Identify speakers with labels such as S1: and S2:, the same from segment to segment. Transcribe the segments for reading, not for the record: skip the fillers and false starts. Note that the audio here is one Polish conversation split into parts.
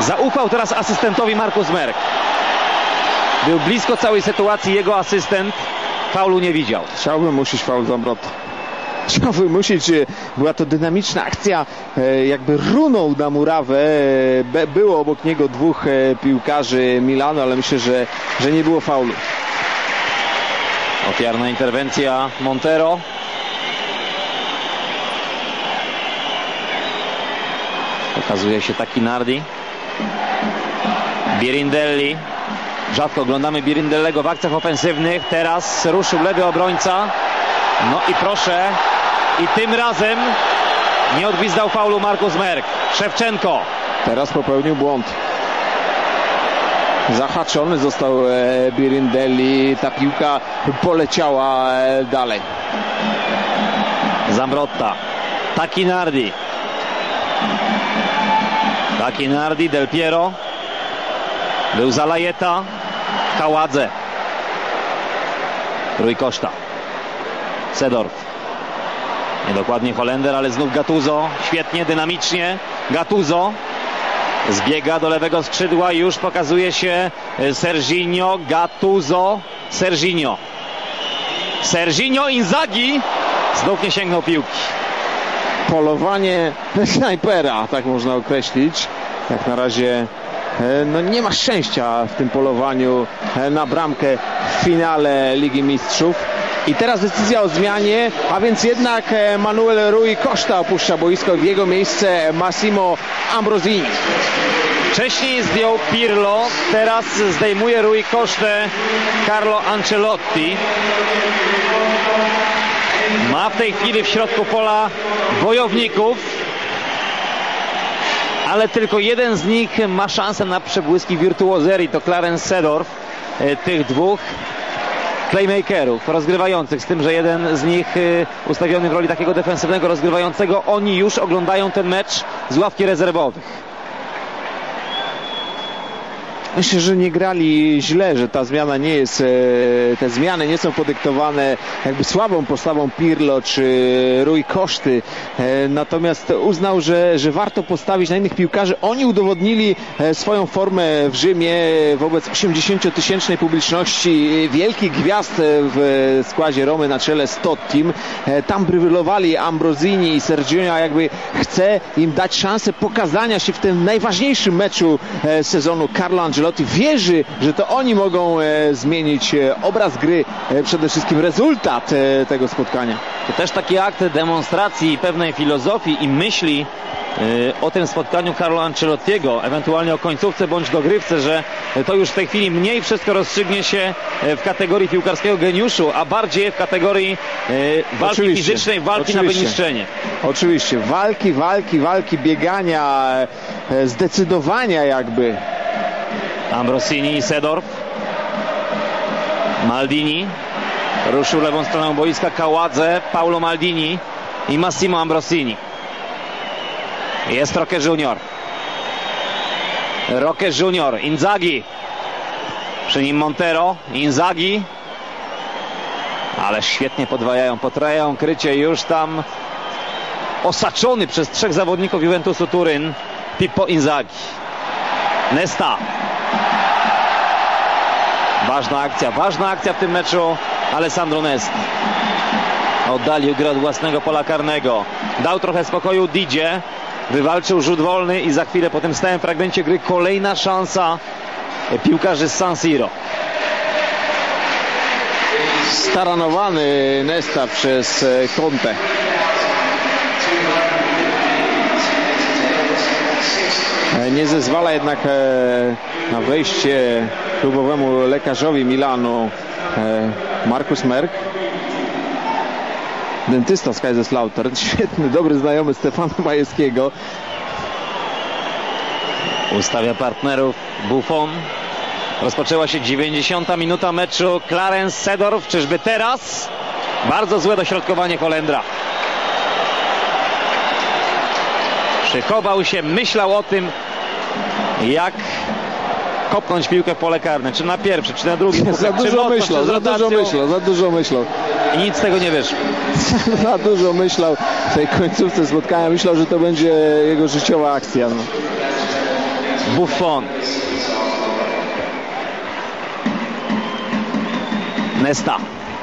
S1: Zaufał teraz asystentowi Markus Merk. Był blisko całej sytuacji jego asystent. Faulu nie widział.
S2: Chciał wymusić faul Zambrotta. Chciał wymusić, była to dynamiczna akcja, jakby runął na murawę. Było obok niego dwóch piłkarzy Milanu, ale myślę, że nie było faulu.
S1: Ofiarna interwencja Montero. Pokazuje się Tacchinardi. Birindelli. Rzadko oglądamy Birindellego w akcjach ofensywnych. Teraz ruszył lewy obrońca. No i proszę. I tym razem nie odgwizdał faulu Markus Merk. Szewczenko.
S2: Teraz popełnił błąd. Zahaczony został Birindelli. Ta piłka poleciała dalej.
S1: Zambrotta. Tacchinardi. Tacchinardi, Del Piero. Był Zalajeta. Kaładze. Rui Costa. Seedorf. Niedokładnie Holender, ale znów Gattuso. Świetnie, dynamicznie. Gattuso. Zbiega do lewego skrzydła. Już pokazuje się Serginho. Gattuso. Serginho. Serginho Inzaghi. Znów nie sięgnął piłki.
S2: Polowanie snajpera, tak można określić. Jak na razie no nie ma szczęścia w tym polowaniu na bramkę w finale Ligi Mistrzów. I teraz decyzja o zmianie, a więc jednak Manuel Rui Costa opuszcza boisko, w jego miejsce Massimo Ambrosini.
S1: Wcześniej zdjął Pirlo, teraz zdejmuje Rui Costę Carlo Ancelotti. Ma w tej chwili w środku pola bojowników, ale tylko jeden z nich ma szansę na przebłyski wirtuozerii, to Clarence Seedorf. Tych dwóch playmakerów rozgrywających, z tym, że jeden z nich ustawiony w roli takiego defensywnego rozgrywającego, oni już oglądają ten mecz z ławki rezerwowych.
S2: Myślę, że nie grali źle, że ta zmiana nie jest, te zmiany nie są podyktowane jakby słabą postawą Pirlo czy Rui Costy. Natomiast uznał, że warto postawić na innych piłkarzy. Oni udowodnili swoją formę w Rzymie wobec 80-tysięcznej publiczności, wielkich gwiazd w składzie Romy na czele z Tottim. Tam brylowali Ambrosini i Serginho, jakby chce im dać szansę pokazania się w tym najważniejszym meczu sezonu. Carlo Ancelotti wierzy, że to oni mogą zmienić obraz gry, przede wszystkim rezultat tego spotkania.
S1: To też taki akt demonstracji pewnej filozofii i myśli o tym spotkaniu Carlo Ancelottiego, ewentualnie o końcówce bądź dogrywce, że to już w tej chwili mniej wszystko rozstrzygnie się w kategorii piłkarskiego geniuszu, a bardziej w kategorii walki fizycznej, walki na wyniszczenie.
S2: Oczywiście, walki, biegania, zdecydowania jakby.
S1: Ambrosini i Seedorf. Maldini ruszył lewą stroną boiska. Kaładze, Paulo Maldini i Massimo Ambrosini. Jest Roque Junior. Roque Junior, Inzaghi. Przy nim Montero, Inzaghi. Ale świetnie podwajają, potrajają krycie. Już tam osaczony przez trzech zawodników Juventusu Turyn Pippo Inzaghi. Nesta. Ważna akcja w tym meczu Alessandro Nesta. Oddalił grę od własnego pola karnego. Dał trochę spokoju Didzie. Wywalczył rzut wolny i za chwilę po tym stałym fragmencie gry kolejna szansa piłkarzy z San Siro.
S2: Staranowany Nesta przez Conte. Nie zezwala jednak na wejście klubowemu lekarzowi Milanu Markus Merk. Dentysta z Kaiserslautern, świetny, dobry znajomy Stefana Majewskiego.
S1: Ustawia partnerów Buffon. Rozpoczęła się 90. minuta meczu. Clarence Seedorf, czyżby teraz? Bardzo złe dośrodkowanie Holendra. Przychował się, myślał o tym, jak kopnąć piłkę w pole karne. Czy na pierwszy, czy na drugi.
S2: Za dużo myślał.
S1: I nic z tego nie wyszło.
S2: Za dużo myślał w tej końcówce spotkania. Myślał, że to będzie jego życiowa akcja. No.
S1: Buffon. Nesta.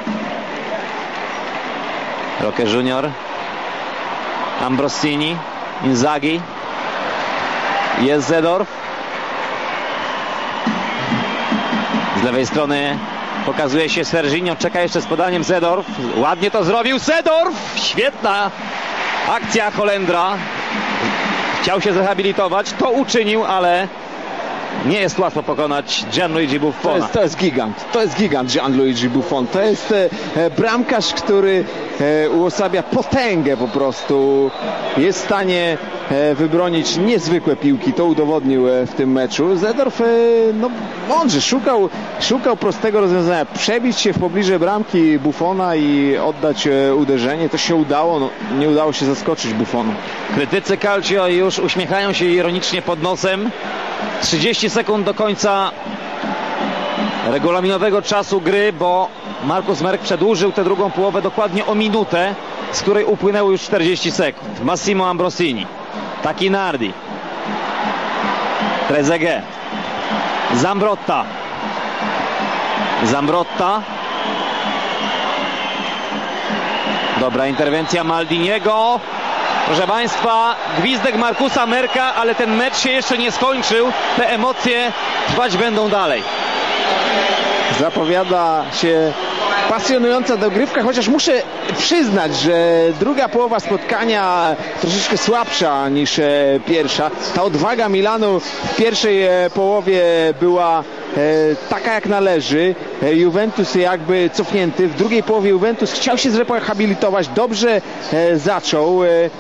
S1: Roque Junior. Ambrosini. Inzaghi. Jest Seedorf. Z lewej strony pokazuje się Serginho. Czeka jeszcze z podaniem Seedorf. Ładnie to zrobił Seedorf. Świetna akcja Holendra. Chciał się zrehabilitować. To uczynił, ale nie jest łatwo pokonać Gianluigi Buffona.
S2: To jest gigant. To jest gigant Gianluigi Buffon. To jest bramkarz, który uosabia potęgę po prostu. Jest w stanie wybronić niezwykłe piłki. To udowodnił w tym meczu. Seedorf mądrze szukał prostego rozwiązania. Przebić się w pobliże bramki Buffona i oddać uderzenie. To się udało. Nie udało się zaskoczyć Buffonu.
S1: Krytycy Calcio już uśmiechają się ironicznie pod nosem. 30 sekund do końca regulaminowego czasu gry, bo Markus Merck przedłużył tę drugą połowę dokładnie o minutę, z której upłynęło już 40 sekund. Massimo Ambrosini. Taki Nardi. Trezeguet. Zambrotta. Dobra interwencja Maldiniego. Proszę Państwa, gwizdek Markusa Mercka, ale ten mecz się jeszcze nie skończył. Te emocje trwać będą dalej.
S2: Zapowiada się pasjonująca dogrywka, chociaż muszę przyznać, że druga połowa spotkania troszeczkę słabsza niż pierwsza. Ta odwaga Milanu w pierwszej połowie była taka jak należy. Juventus jakby cofnięty. W drugiej połowie Juventus chciał się zrehabilitować. Dobrze zaczął.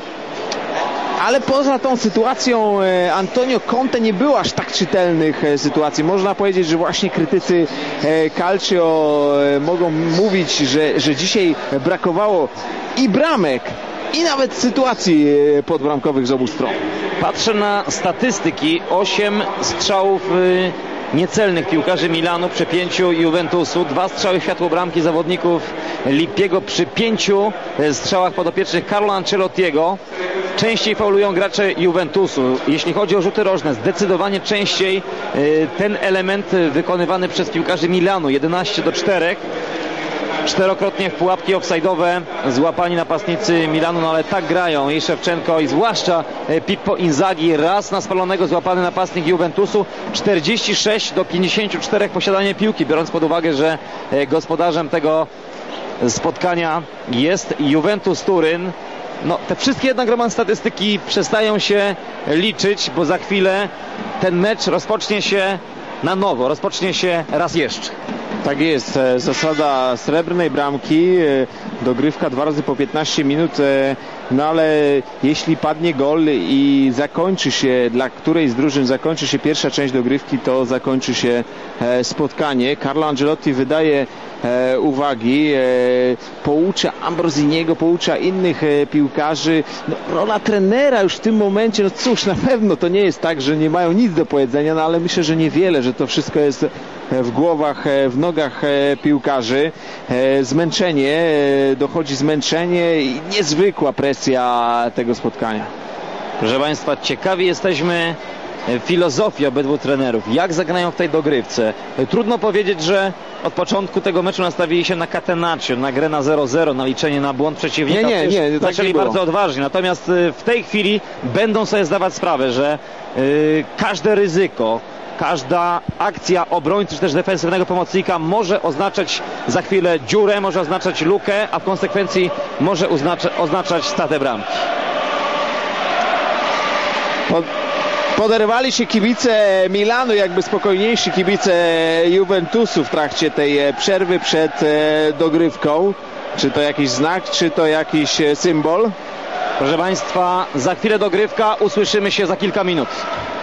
S2: Ale poza tą sytuacją Antonio Conte nie było aż tak czytelnych sytuacji. Można powiedzieć, że właśnie krytycy Calcio mogą mówić, że dzisiaj brakowało i bramek, i nawet sytuacji podbramkowych z obu stron.
S1: Patrzę na statystyki. 8 strzałów niecelnych piłkarzy Milanu przy 5 Juventusu. 2 strzały w światło bramki zawodników Lippiego przy 5 strzałach podopiecznych Carlo Ancelottiego. Częściej faulują gracze Juventusu. Jeśli chodzi o rzuty rożne, zdecydowanie częściej ten element wykonywany przez piłkarzy Milanu. 11-4. Czterokrotnie w pułapki offside'owe złapani napastnicy Milanu, no ale tak grają i Szewczenko i zwłaszcza Pippo Inzaghi. Raz na spalonego złapany napastnik Juventusu. 46-54 posiadanie piłki, biorąc pod uwagę, że gospodarzem tego spotkania jest Juventus Turyn. No, te wszystkie jednak, Roman, statystyki przestają się liczyć, bo za chwilę ten mecz rozpocznie się na nowo, rozpocznie się raz jeszcze.
S2: Tak jest, zasada srebrnej bramki, dogrywka 2 razy po 15 minut, no ale jeśli padnie gol i zakończy się, dla której z drużyn zakończy się pierwsza część dogrywki, to zakończy się spotkanie. Carlo Ancelotti wydaje uwagi, poucza Ambrosiniego, poucza innych piłkarzy. No, rola trenera już w tym momencie, no cóż, na pewno to nie jest tak, że nie mają nic do powiedzenia, no ale myślę, że niewiele, że to wszystko jest w głowach, w nogach piłkarzy. Zmęczenie, dochodzi zmęczenie i niezwykła presja tego spotkania.
S1: Proszę Państwa, ciekawi jesteśmy filozofii obydwu trenerów. Jak zagrają w tej dogrywce? Trudno powiedzieć, że od początku tego meczu nastawili się na catenaccio, na grę na 0-0, na liczenie na błąd przeciwnika.
S2: Nie,
S1: zaczęli bardzo odważnie. Natomiast w tej chwili będą sobie zdawać sprawę, że każde ryzyko, każda akcja obrońcy czy też defensywnego pomocnika może oznaczać za chwilę dziurę, może oznaczać lukę, a w konsekwencji może oznaczać stratę bramki.
S2: Poderwali się kibice Milanu, jakby spokojniejsi kibice Juventusu w trakcie tej przerwy przed dogrywką. Czy to jakiś znak, czy to jakiś symbol?
S1: Proszę Państwa, za chwilę dogrywka, usłyszymy się za kilka minut.